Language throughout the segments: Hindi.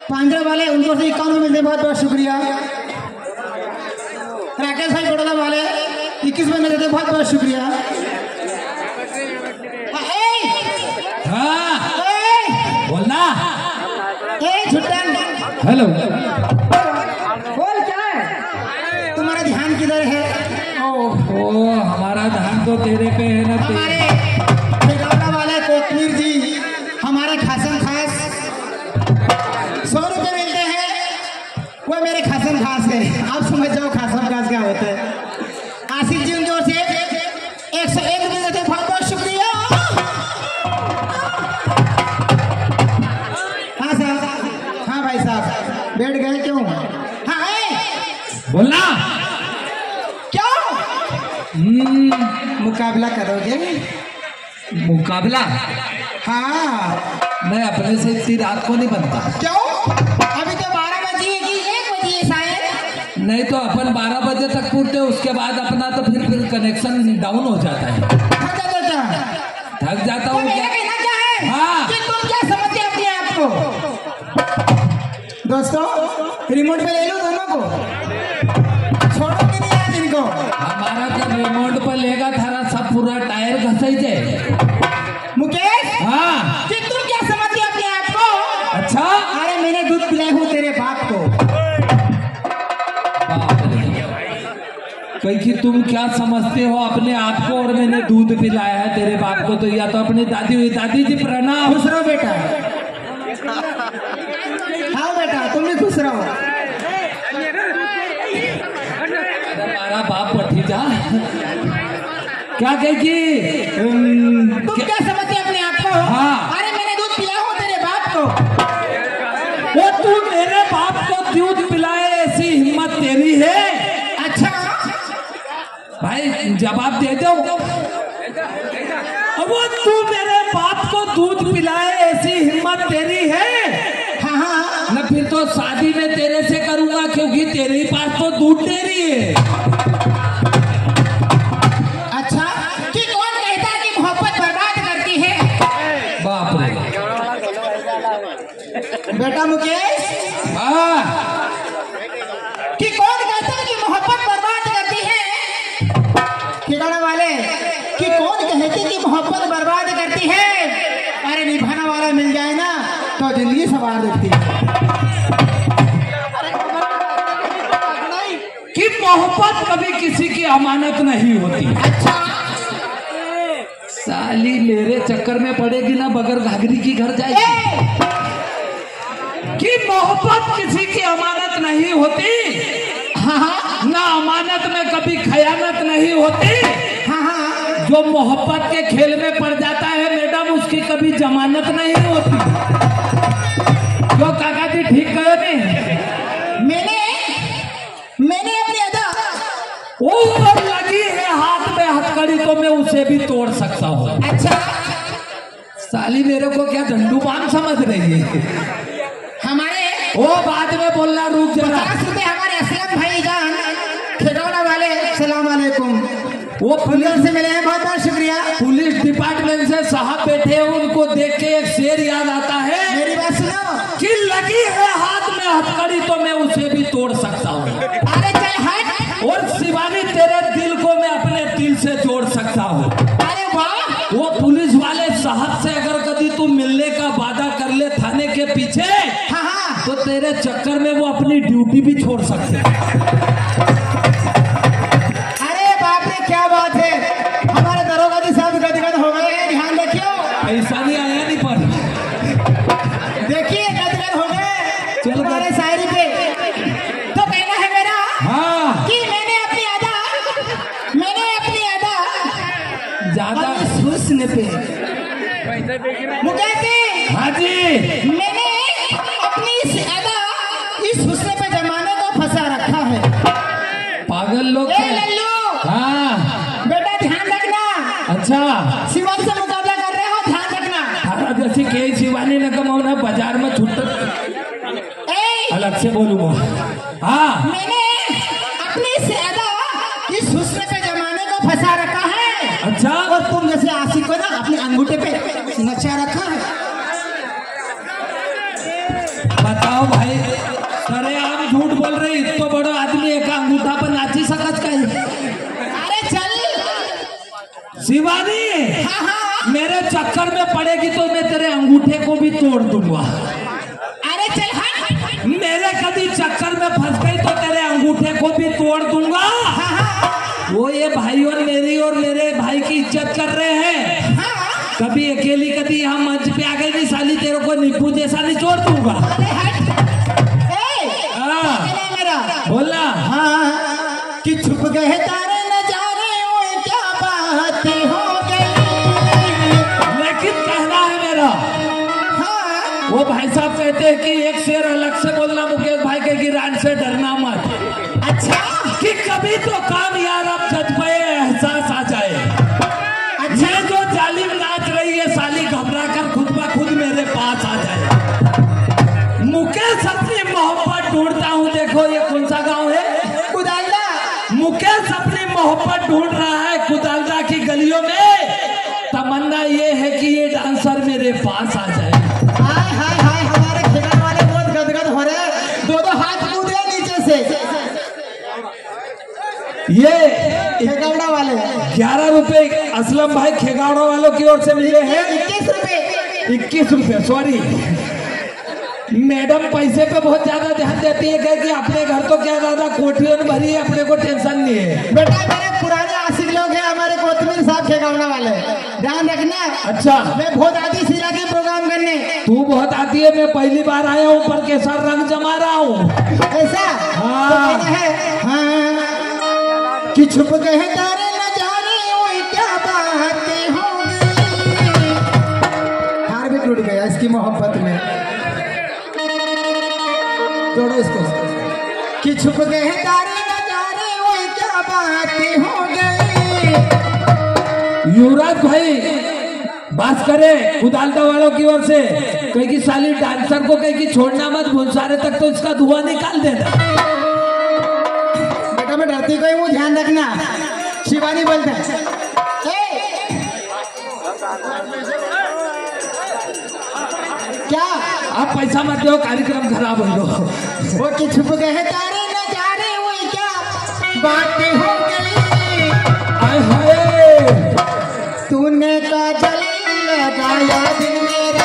पांजरा वाले उनको से 51 मिलते, बहुत बहुत शुक्रिया। राकेश भाई बड़ौदा वाले 21 में देते, बहुत बहुत शुक्रिया। हाँ बोलना। छुट्टन हेलो, बोल क्या है? तुम्हारा ध्यान किधर है? ओ हमारा ध्यान तो तेरे पे है ना। हमारे ठेकाना वाले कोकनीर जी हमारे खासन खास 100 रुपये मिलते हैं, वो मेरे खासन खास है। आप समझ जाओ खासन खास क्या होता है। आशिक जी उनकी ओर से 101 रुपये देते, बहुत बहुत शुक्रिया। हाँ साहब, हाँ भाई साहब, बैठ गए क्यों? हाँ बोलना। क्यों मुकाबला करोगे? मुकाबला? हाँ, मैं अपने से इतनी रात को नहीं बनता। क्यों? अभी तो 12 बजे की 1 बजे शायद। नहीं तो अपन 12 बजे तक पूछते, उसके बाद अपना तो फिर कनेक्शन डाउन हो जाता है। थक जाता हूँ। मेरा कहना क्या है? हाँ। कि तुम क्या समझते अपने आप को? दोस्तों रिमोट पे ले लो दोनों को, छोड़ोगे नहीं आज इनको। हमारा जब रिमोट पर लेगा थारा सब पूरा टायर घसाई जाए। मुकेश, हाँ, कि तुम क्या समझते अपने आप को? अच्छा। अरे मैंने दूध पिलाई हूँ तेरे बाप को। बाप रे, कहीं कि तुम क्या समझते हो अपने आप को, और मैंने दूध पिलाया है तेरे बाप को। तो या तो अपनी दादी हुई। दादी जी प्रणाम। खुश रहो बेटा। हाँ बेटा, तुम भी खुश रहो। हमारा बाप भतीजा क्या कहेगी? तुम क्या समझते अपने आप को? हाँ। अरे मैंने दूध पिलाया हूँ तेरे बाप को। वो तू मेरे बाप को दूध पिलाए, ऐसी हिम्मत तेरी है? अच्छा भाई जवाब दे दो। वो तू मेरे बाप को दूध पिलाए, ऐसी हिम्मत तेरी है? हाँ हाँ। न फिर तो शादी में तेरे से करूंगा, क्योंकि तेरे पास तो दूध डेरी है। अच्छा, कि कौन कहता है कि मोहब्बत बर्बाद करती है? बाप रे। बेटा मुकेश, हाँ, कि कौन कहता है कि मोहब्बत बर्बाद करती है? ठिकाना वाले, कि कौन कहते कि मोहब्बत बर्बाद करती है? अरे निभाना वाला मिल जाए ना तो जिंदगी सवार देती है। कि मोहब्बत कभी किसी की अमानत नहीं होती। अच्छा, साली मेरे चक्कर में पड़ेगी ना, बगैर घाघरी की घर जाएगी। कि मोहब्बत किसी की अमानत नहीं होती। हाँ ना अमानत में कभी खयानत नहीं होती। हाँ। जो मोहब्बत के खेल में पड़ जाता है मैडम, उसकी कभी जमानत नहीं होती। जो काका जी ठीक कहो नहीं? मैंने अपनी अदा वो लगी है हाथ में हथकड़ी, तो मैं उसे भी तोड़ सकता हूँ। अच्छा, साली मेरे को क्या झंडूबाम समझ रही है? हमारे वो बाद में बोलना, रुक जरा। 50 रुपए हमारे असलम भाई जान खिलौना वाले, सलाम वालेकुम, वो पुलिस से मिले हैं, बहुत बहुत शुक्रिया। पुलिस डिपार्टमेंट से साहब बैठे हैं, उनको देख के एक शेर याद आता है। मेरी बात सुनो। कि लगी है हाथ में हथकड़ी, तो मैं उसे भी तोड़ सकता हूँ। अरे चल हट। और शिवानी तेरे दिल को मैं अपने दिल से जोड़ सकता हूँ। अरे वाह। वो पुलिस वाले साहब से अगर कभी तू मिलने का वादा कर ले थाने के पीछे, हाँ हाँ, तो तेरे चक्कर में वो अपनी ड्यूटी भी छोड़ सकते। अरे बाप रे, क्या बात है। हमारे दरोगा जी साहब गदगद हो गए हैं, ध्यान रखियो। ऐसा नहीं आया नहीं पर देखिए गदगद हो गए तुम्हारे शायरी पे। तो कहना है मेरा, हाँ, कि मैंने अपनी अदा ज्यादा इस हुस्न पे मुकेश जी, हाँ जी, मैंने अपनी इस अदा इस हुस्न पे जमाने को फंसा रखा है। पागल लोग ए हैं। लल्लू, हाँ, बेटा ध्यान रखना। अच्छा, शिवानी से मुकाबला कर रहे हो, ध्यान रखना। थारा जैसी के शिवानी न कमाओ बाजार में छुट्ट अलग से बोलूंगा। हाँ, मैंने अपनी इस अदा इस हुस्न पे जमाने को फंसा रखा है। अच्छा, और तुम जैसे आशिक को ना अपने अंगूठे पे नचा रखा है। बताओ बताओ भाई, अरे आप झूठ बोल रहे, इतो बड़ो आदमी एक अंगूठा पर नाची सकत का है? अरे चल शिवानी, हाँ हाँ मेरे चक्कर में पड़ेगी तो मैं तेरे अंगूठे को भी तोड़ दूंगा। अरे चल हाँ मेरे कभी चक्कर में फंस गई तो तेरे अंगूठे को भी तोड़ दूंगा। वो ये भाई और मेरे भाई की इज्जत कर रहे हैं। कभी अकेली कभी हम मंच पे आ गए नहीं साली, तेरे को नींबू जैसा निचोड़ दूंगा। मेरा बोला हाँ कि छुप गए तारे नजारे, ओए क्या बात हो गई। लेकिन कहना है मेरा, हाँ वो भाई साहब कहते हैं कि एक शेर अलग से बोलना मुकेश भाई के गिरान से डरना मत। अच्छा कि कभी तो काम यार अब जज्बे एहसास आ जाए। अच्छा ये जो जालिम नाच रही है साली, घबरा कर खुद ब खुद मेरे पास आ जाए। मुकेश अपनी मोहब्बत ढूंढता हूँ। देखो ये कौन सा गांव है? कुदालदा। मुकेश अपनी मोहब्बत ढूंढ रहा है कुदालदा की गलियों में। तमन्ना ये है कि ये डांसर मेरे पास आ जाए। हाय हाय हाय, हमारे खिलाड़ी वाले बहुत गदगद हो रहे हैं, दो हाथ कूद रहे नीचे से। ये खेगौड़ा वाले 11 रुपए असलम भाई खेगाड़ा वालों की ओर से मिले हैं। 21 रुपए 21 रुपए, सॉरी मैडम पैसे पे बहुत ज्यादा ध्यान देती है कि अपने घर तो क्या दादा कोठियों में भरी है, अपने को टेंशन नहीं है। बेटा मेरे पुराने आशिक लोग हैं हमारे कोतमीर साहब खेगौड़ा वाले, ध्यान रखना। अच्छा, मैं बहुत आती सीरा के प्रोग्राम करने। तू बहुत आती है, मैं पहली बार आया हूँ पर कैसा रंग जमा रहा हूँ। ऐसा हाँ। तो कहना है हाँ कि छुप गए तारे नजारे, ओए क्या बातें होंगी। हार भी टूट गया इसकी मोहब्बत में। जोड़ो इसको कि छुप गए तारे नजारे, ओए क्या बातें हो गई। युवराज भाई बात करे कुदालदा वालों की ओर से, कहीं की साली डांसर को कहीं की छोड़ना मत, भूलसारे तक तो इसका धुआं निकाल देना। बेटा मैं डरती कोई हूँ, ध्यान रखना। शिवानी बोलते हैं क्या आप पैसा मत दो, कार्यक्रम खराब हो लो। वो कि छुप गए तारे नजारे, वो क्या बातें हो गई। आए हाय, तूने काजल लगाया दिल मेरा,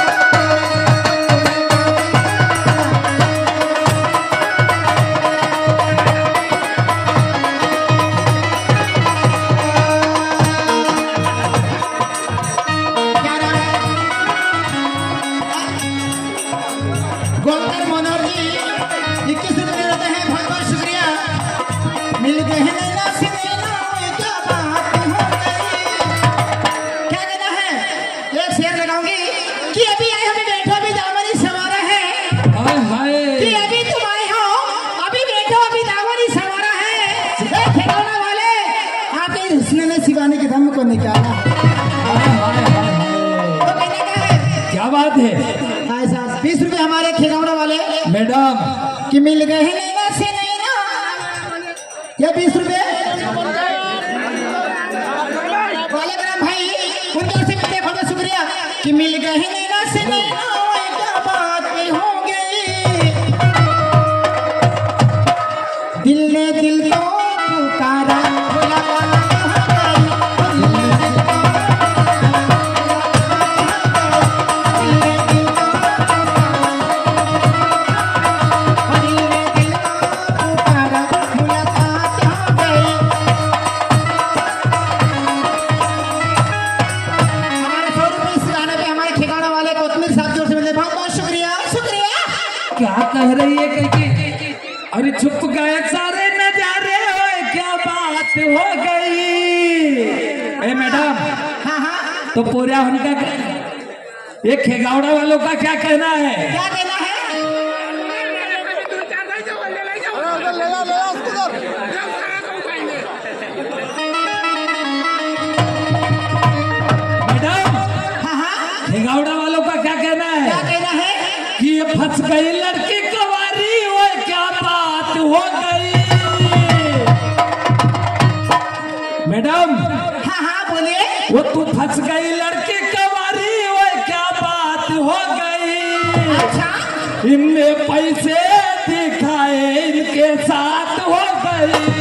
गोलकर मनोहर जी 21 रुपये देते हैं, बहुत बहुत शुक्रिया। मिल गए हैं नैना से नैना, क्या बात हो गई। क्या कहना है? एक शेर लगाऊंगी कि अभी आए हमें बैठो, अभी दामनी सवारा है। आए हाय, कि अभी तुम आए हो, अभी बैठो, अभी दामनी सवारा है। खेलौना वाले आपके हुस्न ने शिवानी के दम को निकाला। आए हाय, हाय, तो कहना क्या है? क्या बात है? हाय साहब 20 रुपये हमारे खेलौना वाले मैडम कि मिल गए हैं नैना से नैना, ये 20 रुपये वालेकुम भाई, उनके ओर से मिलते बहुत शुक्रिया। कि मिल गए हैं नैना से नैना, ओए क्या बातें हो गई। दिल ने दिल को पुकारा, मुलाकात हो गई। दिल ने दिल को क्या कह रही है कहीं? अरे छुप गए सारे नजारे, ओए क्या बात हो गई। ए मैडम, हाँ हाँ तो पूरा उनका ये खेगावड़ा वालों का क्या कहना है? क्या कहना है? मैडम, हाँ हाँ खेगावड़ा वालों का क्या कहना है? क्या कहना है? कि ये फंस गई लड़की कवारी, ओए क्या बात हो गई। मैडम, हाँ हाँ बोलिए। वो तू फंस गई लड़की कवारी, ओए क्या बात हो गई। अच्छा इनमें पैसे दिखाए इनके साथ हो गई।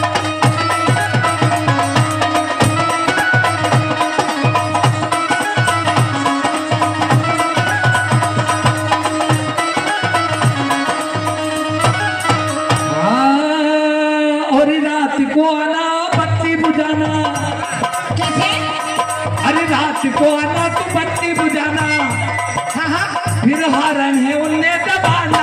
और रात को आना बत्ती बुझाना, कैसे? अरे रात को आना तो बत्ती बुझाना, हाँ हाँ। फिर हॉर्न है उन्हें दबाना।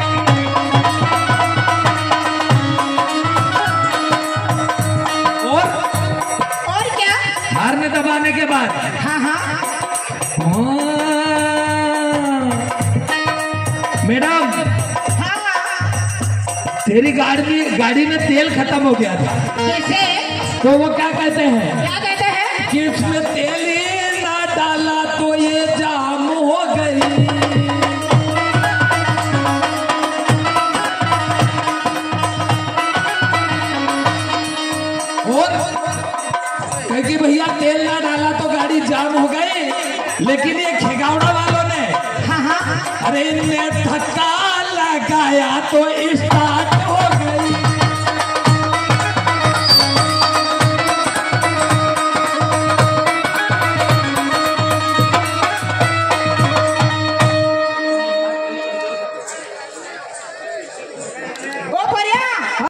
और क्या? हॉर्न दबाने के बाद हाँ हाँ। मैडम हाँ तेरी गाड़ी में तेल खत्म हो गया था, कैसे? तो वो क्या कहते हैं क्या कहते हैं? कि इसमें तेल ही ना डाला तो ये जाम हो गई। और कहे कि भैया तेल ना डाला तो गाड़ी जाम हो गई, लेकिन ये खिगावड़ा वालों ने हाँ हाँ। अरे ने धक्का लगाया तो स्टार्ट